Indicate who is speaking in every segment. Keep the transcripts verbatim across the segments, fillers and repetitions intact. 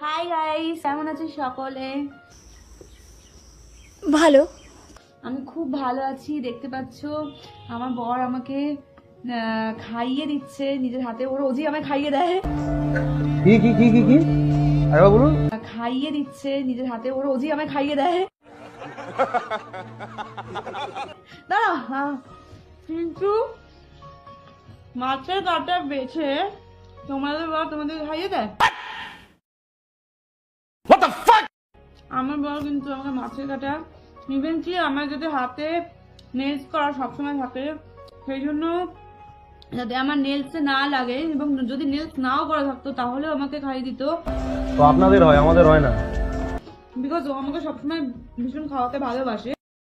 Speaker 1: Hi guys, কেমন আছো সকলে?
Speaker 2: ভালো,
Speaker 1: আমি খুব ভালো আছি। দেখতে পাচ্ছ আমার বর আমাকে খাইয়ে দিচ্ছে নিজের হাতে। ওর রোজই আমায় খাইয়ে দেয়।
Speaker 3: কি কি কি কি কি আরে বলুন।
Speaker 1: খাইয়ে দিচ্ছে নিজের হাতে। ওর রোজই আমায় খাইয়ে দেয়। দাঁড়া, কিন্তু মাছের কাটা বেছে তোমাদের বর তোমাদের খাইয়ে দেয়? আমার বর কিন্তু আমাকে মাছের কাটা ইভেন কি আমার যদি হাতে নেলস করা সবসময় থাকে, সেই জন্য যাতে আমার নেলসে না লাগে এবং যদি নেলস নাও করা থাকতো তাহলেও আমাকে খাইয়ে দিত।
Speaker 3: তো আপনাদের হয়, আমাদের হয় না,
Speaker 1: বিকজ ও আমাকে সবসময় ভীষণ খাওয়াতে ভালোবাসে।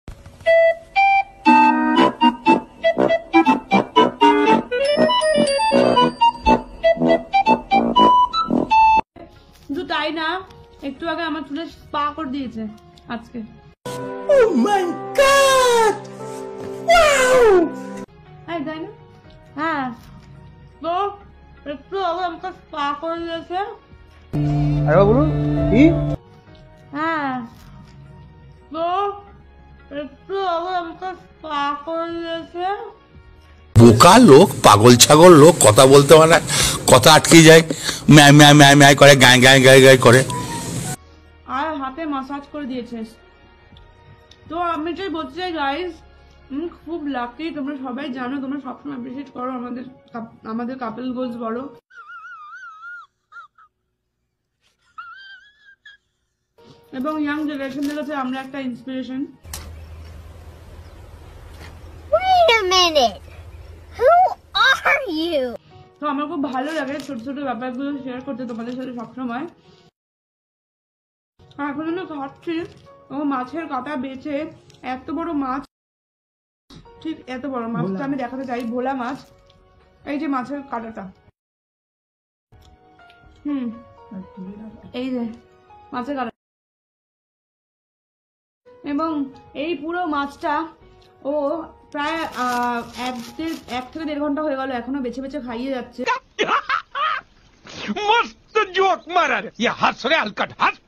Speaker 1: শুধু তাই না, একটু আগে আমার চুলে স্পা করে দিয়েছে আজকে।
Speaker 2: oh my god, wow,
Speaker 1: তাই তাই না? হ্যাঁ, তো একটু আগে আমাকে স্পা করে দিয়েছে।
Speaker 3: আরে বলুন কি?
Speaker 1: হ্যাঁ, তো একটু আগে আমাকে স্পা করে দিয়েছে।
Speaker 4: বোকা লোক, পাগল ছাগল লোক, কথা বলতে পারে, কথা আটকে যায়, ম্যায় ম্যায় ম্যায় ম্যায় করে, গায়ে গায়ে গায়ে গায়ে করে,
Speaker 1: আর হাতে মাসাজ করে দিয়েছে। তো আমি যেই বলতে চাই গাইস, আমি খুব লাকি। তোমরা সবাই জানো, তোমরা সবসময় অ্যাপ্রিসিয়েট করো আমাদের আমাদের কাপল গোলস বলো। এবং ইয়াং জেনারেশনদের কাছে আমরা একটা inspiration.
Speaker 2: wait a minute, who are you?
Speaker 1: তো আমার খুব ভালো লাগে ছোট ছোট ব্যাপারগুলো শেয়ার করতে তোমাদের সাথে সবসময়। এখন আমি খাচ্ছি ও মাছের কাটা বেছে, এত বড় মাছ, ঠিক এত বড় মাছটা আমি দেখাতে চাই, ভোলা মাছ। এই যে মাছের কাটাটা, হুম এই যে মাছের কাটা, এবং এই পুরো মাছটা ও প্রায় এক দেড় এক থেকে দেড় ঘন্টা হয়ে গেল, এখনো বেছে বেছে খাইয়ে যাচ্ছে।
Speaker 5: मस्त जोक मारा रे, ये हंस रे हलकट हंस।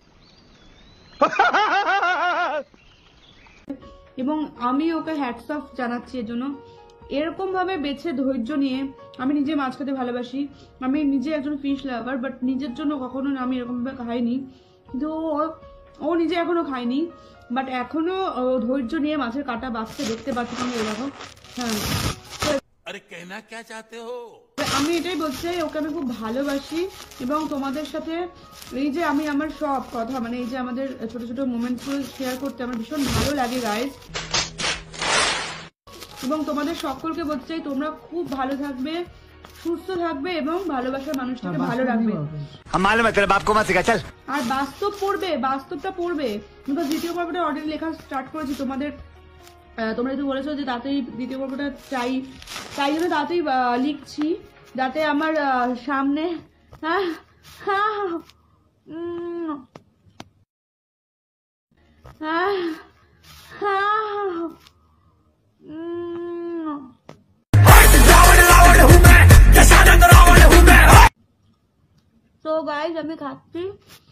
Speaker 1: এবং আমি ওকে হ্যাটস অফ জানাচ্ছি এর জন্য। এরকম ভাবে বেছে ধৈর্য নিয়ে, আমি নিজে মাছ খেতে ভালোবাসি, আমি নিজে একজন ফিশ লাভার, বাট নিজের জন্য কখনো আমি এরকম ভাবে খাইনি। কিন্তু ও নিজে এখনো খায়নি, বাট এখনো ধৈর্য নিয়ে মাছের কাটা বাঁচতে দেখতে পাচ্ছি তুমি এরকম। হ্যাঁ,
Speaker 4: আরে কেনা কে চাতে হো?
Speaker 1: আমি এটাই বলতে চাই, ওকে আমি খুব ভালোবাসি এবং তোমাদের সাথে এই যে আমি আমার সব কথা, মানে এই যে আমাদের ছোট ছোট মোমেন্টসগুলো শেয়ার করতে আমার ভীষণ ভালো লাগে গাইস। এবং তোমাদের সকলকে বলতে চাই, তোমরা খুব ভালো থাকবে, সুস্থ থাকবে এবং ভালোবাসার মানুষটাকে ভালো রাখবে। আর বাস্তব পড়বে, বাস্তবটা পড়বে। বিকজ দ্বিতীয় পর্বটা অলরেডি লেখা স্টার্ট করেছি তোমাদের। তোমরা যদি বলেছো যে তাড়াতাড়ি দ্বিতীয় পর্বটা চাই, তাই জন্য তাড়াতাড়ি লিখছি, যাতে আমার সামনে হ্যাঁ হ্যাঁ হ্যাঁ হ্যাঁ তো গাইজ আমি খাচ্ছি।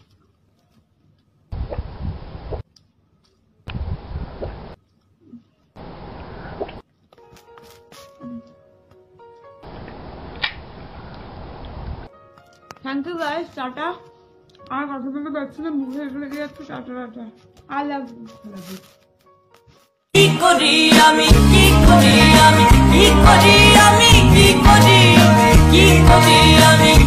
Speaker 1: Thank you guys, tata. আর কথা বলতে পারছি না, মুখে এসে লেগে যাচ্ছে। Tata tata, I love you.
Speaker 6: কি করি আমি, কি করি আমি, কি করি আমি, কি করি, কি করি আমি।